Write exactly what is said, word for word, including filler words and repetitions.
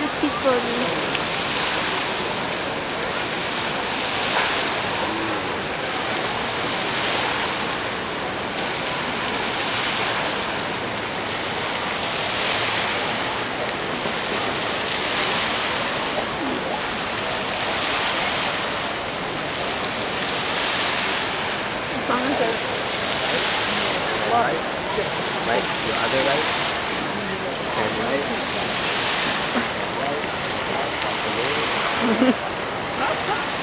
beautiful. Fountain. Right, right, your other right, turn right, right, up a little.